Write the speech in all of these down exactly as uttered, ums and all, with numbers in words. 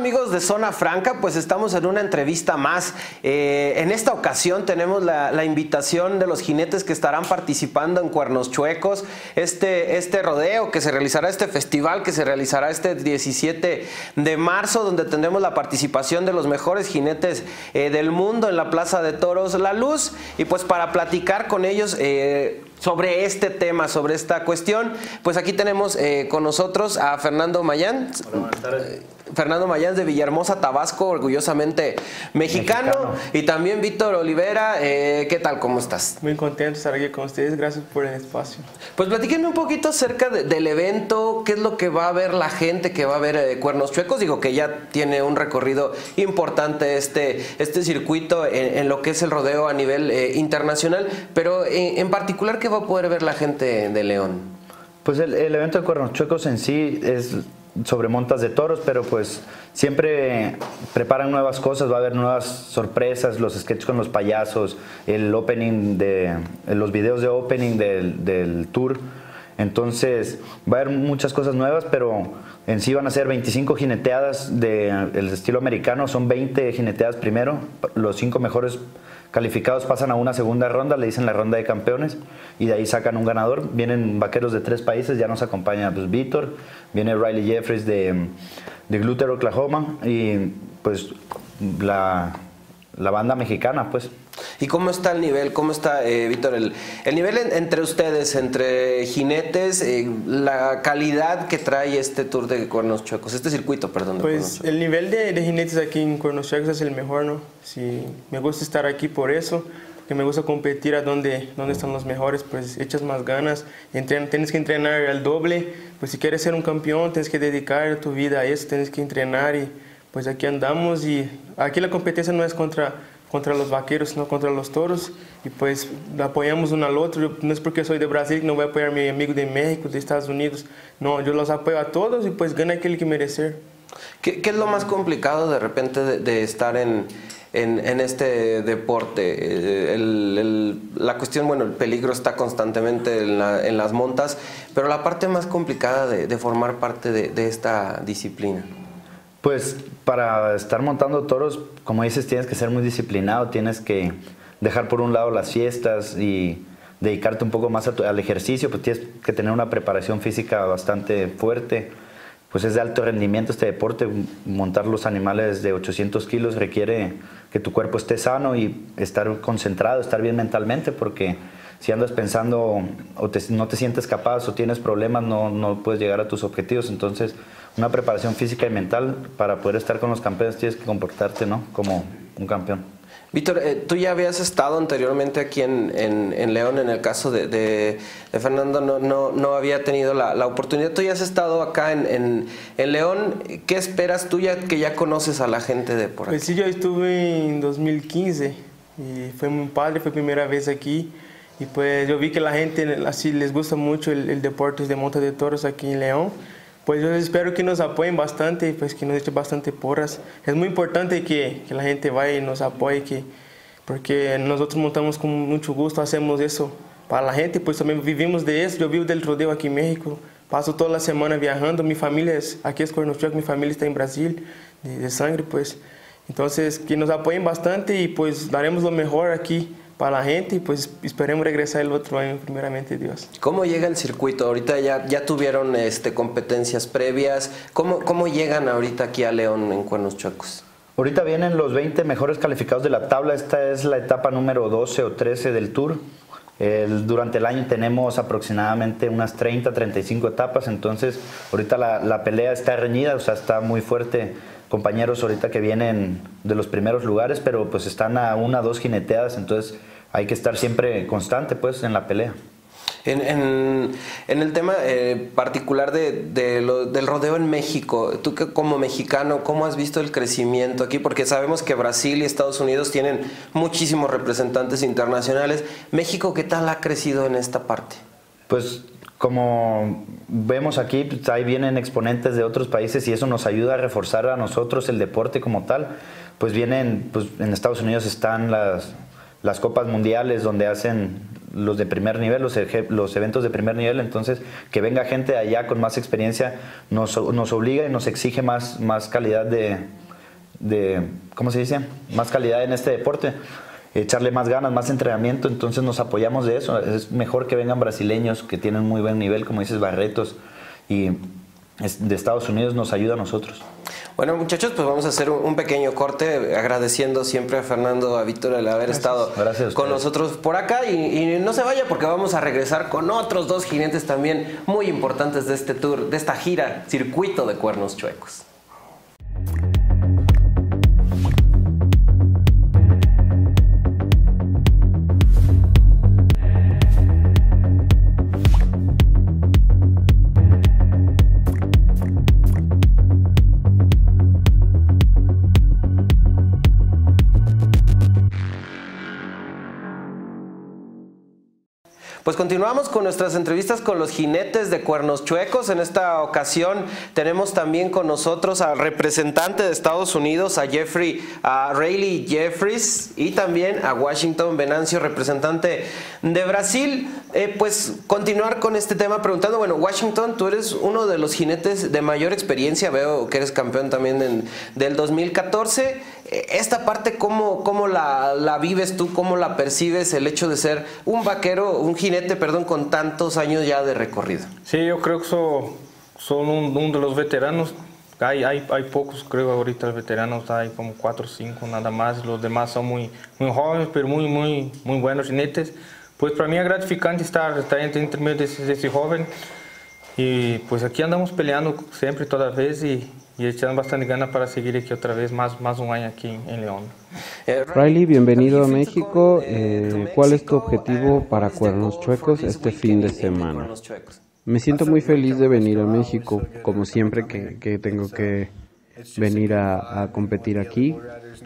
amigos de Zona Franca? Pues estamos en una entrevista más. Eh, en esta ocasión tenemos la, la invitación de los jinetes que estarán participando en Cuernos Chuecos, este, este rodeo que se realizará, este festival que se realizará este diecisiete de marzo, donde tendremos la participación de los mejores jinetes eh, del mundo en la Plaza de Toros La Luz. Y pues para platicar con ellos eh, sobre este tema, sobre esta cuestión, pues aquí tenemos eh, con nosotros a Fernando Mayán. Hola, buenas tardes. Fernando Mayán de Villahermosa, Tabasco, orgullosamente mexicano, mexicano. Y también Víctor Olivera. Eh, ¿Qué tal? ¿Cómo estás? Muy contento de estar aquí con ustedes. Gracias por el espacio. Pues platíquenme un poquito acerca de, del evento. ¿Qué es lo que va a ver la gente que va a ver eh, Cuernos Chuecos? Digo que ya tiene un recorrido importante este, este circuito en, en lo que es el rodeo a nivel eh, internacional. Pero en, en particular, ¿qué va a poder ver la gente de León? Pues el, el evento de Cuernos Chuecos en sí es sobre montas de toros, pero pues siempre preparan nuevas cosas, va a haber nuevas sorpresas, los sketches con los payasos, el opening de los videos de opening del, del tour. Entonces va a haber muchas cosas nuevas, pero en sí van a ser veinticinco jineteadas del estilo americano, son veinte jineteadas primero, los cinco mejores calificados pasan a una segunda ronda, le dicen la ronda de campeones, y de ahí sacan un ganador. Vienen vaqueros de tres países, ya nos acompaña pues Víctor, viene Riley Jeffries de, de Gluther, Oklahoma, y pues la, la banda mexicana, pues. ¿Y cómo está el nivel? ¿Cómo está, eh, Víctor, el, el nivel en, entre ustedes, entre jinetes, eh, la calidad que trae este Tour de Cuernos Chuecos, este circuito, perdón? De pues el nivel de, de jinetes aquí en Cuernos Chuecos es el mejor, ¿no? Sí, me gusta estar aquí por eso, porque me gusta competir a donde, donde están los mejores, pues echas más ganas, entren, tienes que entrenar al doble, pues si quieres ser un campeón tienes que dedicar tu vida a eso, tienes que entrenar y pues aquí andamos y aquí la competencia no es contra... contra los vaqueros, no contra los toros, y pues apoyamos uno al otro. Yo, no es porque soy de Brasil que no voy a apoyar a mi amigo de México, de Estados Unidos, no, yo los apoyo a todos y pues gana aquel que merecer. ¿Qué, qué es lo más complicado de repente de, de estar en, en, en este deporte? El, el, la cuestión, bueno, el peligro está constantemente en, la, en las montas, pero la parte más complicada de, de formar parte de, de esta disciplina. Pues para estar montando toros, como dices, tienes que ser muy disciplinado, tienes que dejar por un lado las fiestas y dedicarte un poco más a tu, al ejercicio, pues tienes que tener una preparación física bastante fuerte, pues es de alto rendimiento este deporte. Montar los animales de ochocientos kilos requiere que tu cuerpo esté sano y estar concentrado, estar bien mentalmente, porque si andas pensando o te, no te sientes capaz o tienes problemas, no, no puedes llegar a tus objetivos. Entonces, una preparación física y mental para poder estar con los campeones, tienes que comportarte, ¿no?, como un campeón. Víctor, eh, tú ya habías estado anteriormente aquí en, en, en León. En el caso de, de, de Fernando no, no, no había tenido la, la oportunidad. Tú ya has estado acá en, en, en León. ¿Qué esperas tú ya que ya conoces a la gente de por aquí? Pues sí, yo estuve en dos mil quince y fue muy padre, fue primera vez aquí. Y pues yo vi que la gente así les gusta mucho el, el deporte de monta de toros aquí en León. Pues yo espero que nos apoyen bastante, pues que nos echen bastante porras. Es muy importante que, que la gente vaya y nos apoye, que, porque nosotros montamos con mucho gusto, hacemos eso para la gente, pues también vivimos de eso. Yo vivo del rodeo aquí en México, paso toda la semana viajando, mi familia es, aquí es Cuernos Chuecos, mi familia está en Brasil, de, de sangre, pues. Entonces, que nos apoyen bastante y pues daremos lo mejor aquí para la gente y pues esperemos regresar el otro año, primeramente Dios. ¿Cómo llega el circuito? Ahorita ya, ya tuvieron este, competencias previas. ¿Cómo, ¿Cómo llegan ahorita aquí a León en Cuernos Chuecos? Ahorita vienen los veinte mejores calificados de la tabla. Esta es la etapa número doce o trece del Tour. El, durante el año tenemos aproximadamente unas treinta, treinta y cinco etapas. Entonces ahorita la, la pelea está reñida, o sea, está muy fuerte. Compañeros ahorita que vienen de los primeros lugares, pero pues están a una, dos jineteadas, entonces hay que estar siempre constante pues en la pelea. En, en, en el tema eh, particular de, de lo, del rodeo en México, tú que como mexicano, ¿cómo has visto el crecimiento aquí? Porque sabemos que Brasil y Estados Unidos tienen muchísimos representantes internacionales. ¿México qué tal ha crecido en esta parte? Pues como vemos aquí, pues ahí vienen exponentes de otros países y eso nos ayuda a reforzar a nosotros el deporte como tal. Pues vienen, pues en Estados Unidos están las, las copas mundiales donde hacen los de primer nivel, los, los eventos de primer nivel, entonces que venga gente de allá con más experiencia nos, nos obliga y nos exige más, más calidad de, de, ¿cómo se dice? Más calidad en este deporte, echarle más ganas, más entrenamiento, entonces nos apoyamos de eso. Es mejor que vengan brasileños que tienen muy buen nivel, como dices, Barretos, y de Estados Unidos nos ayuda a nosotros. Bueno, muchachos, pues vamos a hacer un pequeño corte, agradeciendo siempre a Fernando, a Víctor el haber Gracias. estado Gracias con nosotros por acá, y, y no se vaya porque vamos a regresar con otros dos jinetes también muy importantes de este tour, de esta gira, Circuito de Cuernos Chuecos. Pues continuamos con nuestras entrevistas con los jinetes de Cuernos Chuecos. En esta ocasión tenemos también con nosotros al representante de Estados Unidos, a Jeffrey, a Rayleigh Jeffries, y también a Washington Venancio, representante de Brasil. Eh, pues continuar con este tema preguntando, bueno, Washington, tú eres uno de los jinetes de mayor experiencia, veo que eres campeón también en, del dos mil catorce. Esta parte, ¿cómo, cómo la, la vives tú? ¿Cómo la percibes el hecho de ser un vaquero, un jinete, perdón, con tantos años ya de recorrido? Sí, yo creo que soy, soy un, uno de los veteranos. Hay, hay, hay pocos, creo, ahorita veteranos, hay como cuatro o cinco nada más. Los demás son muy, muy jóvenes, pero muy, muy, muy buenos jinetes. Pues para mí es gratificante estar, estar entre, entre medio de ese, de ese joven. Y pues aquí andamos peleando siempre, toda vez, y, y echando bastante ganas para seguir aquí otra vez, más, más un año aquí en León. Rayleigh, bienvenido a México. Eh, ¿Cuál es tu objetivo para Cuernos Chuecos este fin de semana? Me siento muy feliz de venir a México, como siempre que, que tengo que venir a, a competir aquí.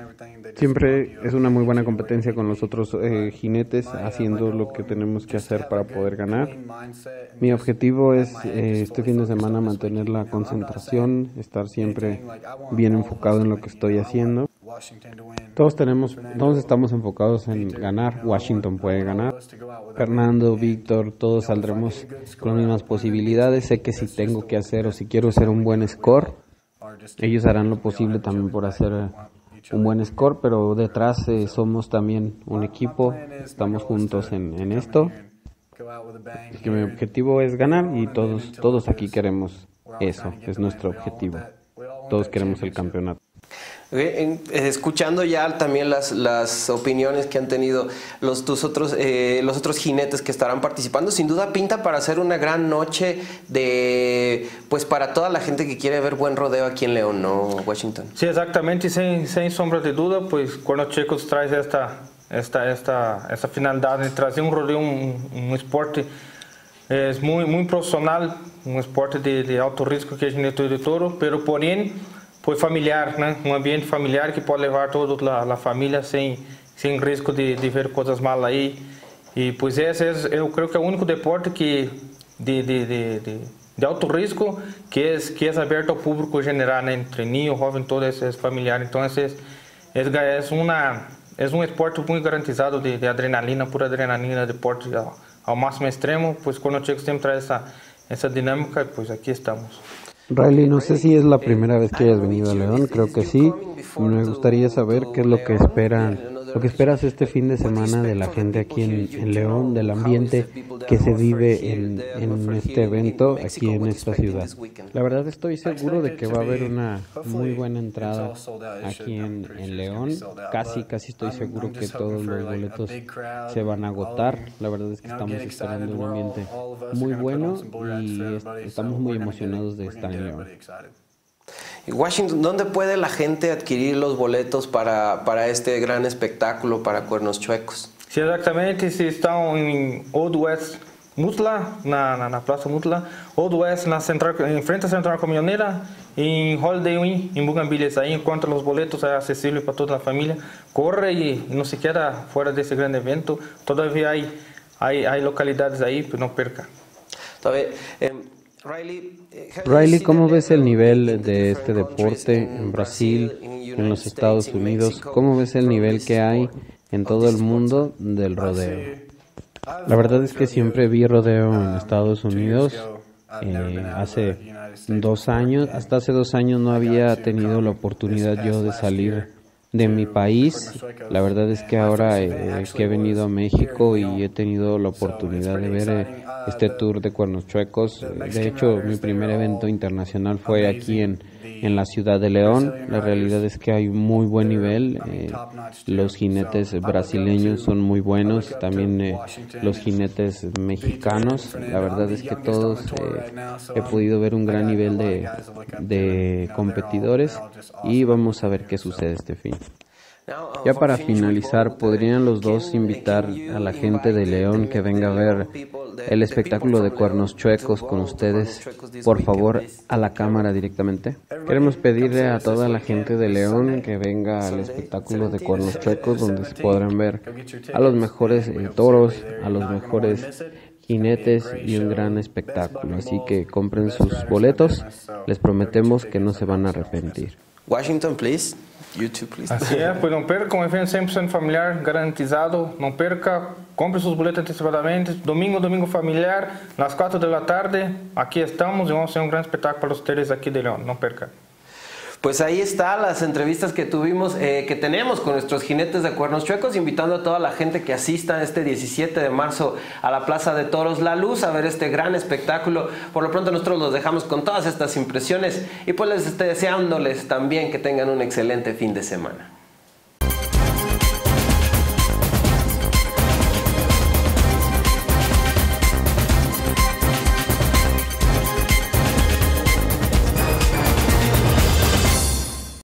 Siempre es una muy buena competencia con los otros eh, jinetes, haciendo lo que tenemos que hacer para poder ganar. Mi objetivo es eh, este fin de semana mantener la concentración, estar siempre bien enfocado en lo que estoy haciendo. Todos tenemos, todos estamos enfocados en ganar. Washington puede ganar. Fernando, Víctor, todos saldremos con las mismas posibilidades. Sé que si tengo que hacer o si quiero hacer un buen score, ellos harán lo posible también por hacer un buen score, pero detrás eh, somos también un equipo, estamos juntos en, en esto. Así que mi objetivo es ganar y todos, todos aquí queremos eso, es nuestro objetivo. Todos queremos el campeonato. Escuchando ya también las, las opiniones que han tenido los, tus otros, eh, los otros jinetes que estarán participando, sin duda pinta para hacer una gran noche de, pues para toda la gente que quiere ver buen rodeo aquí en León, ¿no, Washington? Sí, exactamente, sin, sin sombra de duda, pues Cuernos Chuecos trae esta, esta, esta, esta finalidad de traer un rodeo, un, un esporte es muy, muy profesional, un esporte de, de alto risco que es jinete de toro, pero porém pues familiar, né? Um ambiente familiar que pode levar toda a família sem sem risco de, de ver coisas mal aí. E pues esse é, eu creio que é o único deporte que de, de, de, de, de alto risco que é que é aberto ao público general, né? Entre niño, jovem, todo esse é familiar. Então esse é, é uma é um esporte muito garantizado de, de adrenalina, pura adrenalina, deporte ao, ao máximo extremo. Pues Cuernos Chuecos sempre traz essa essa dinâmica, pues aqui estamos. Rayleigh, no sé si es la primera vez que hayas venido a León, creo que sí. Me gustaría saber qué es lo que esperan, lo que esperas este fin de semana de la gente aquí en, en León, del ambiente que se vive en, en este evento aquí en esta ciudad. La verdad estoy seguro de que va a haber una muy buena entrada aquí en, en León. Casi, casi estoy seguro que todos los boletos se van a agotar. La verdad es que estamos esperando un ambiente muy bueno y est- estamos muy emocionados de estar en León. Washington, ¿dónde puede la gente adquirir los boletos para, para este gran espectáculo para Cuernos Chuecos? Sí, exactamente, se estão em Old West Mutla, na, na, na Praça Mutla, Old West na central, em frente à Central Caminhoneira, em Holiday Inn, em Bugambilhas, aí enquanto os boletos é acessível para toda a família. Corre e não se queda fora desse grande evento, todavia há, há, há localidades aí, não perca. Todavía, eh, Rayleigh, ¿cómo ves el nivel de este deporte en Brasil, en los Estados Unidos? ¿Cómo ves el nivel que hay en todo el mundo del rodeo? La verdad es que siempre vi rodeo en Estados Unidos. Eh, hace dos años, hasta hace dos años no había tenido la oportunidad yo de salir de mi país. La verdad es que ahora eh, que he venido a México y he tenido la oportunidad de ver eh, este tour de Cuernos Chuecos. De hecho, mi primer evento internacional fue aquí en, en la ciudad de León. La realidad es que hay muy buen nivel. Eh, los jinetes brasileños son muy buenos, también eh, los jinetes mexicanos. La verdad es que todos eh, he podido ver un gran nivel de, de competidores y vamos a ver qué sucede este fin. Ya para finalizar, ¿podrían los dos invitar a la gente de León que venga a ver el espectáculo de Cuernos Chuecos con ustedes, por favor, a la cámara directamente? Queremos pedirle a toda la gente de León que venga al espectáculo de Cuernos Chuecos, donde se podrán ver a los mejores eh, toros, a los mejores jinetes y un gran espectáculo. Así que compren sus boletos, les prometemos que no se van a arrepentir. Washington, please. YouTube, please. Assim é, pois não perca, um evento cem por cento familiar, garantizado, não perca, compre seus boletos antecipadamente, domingo, domingo familiar, nas quatro da tarde, aqui estamos e vamos ter um grande espetáculo para ustedes aqui de León, não perca. Pues ahí está las entrevistas que tuvimos, eh, que tenemos con nuestros jinetes de Cuernos Chuecos, invitando a toda la gente que asista este diecisiete de marzo a la Plaza de Toros La Luz a ver este gran espectáculo. Por lo pronto nosotros los dejamos con todas estas impresiones y pues les deseándoles también que tengan un excelente fin de semana.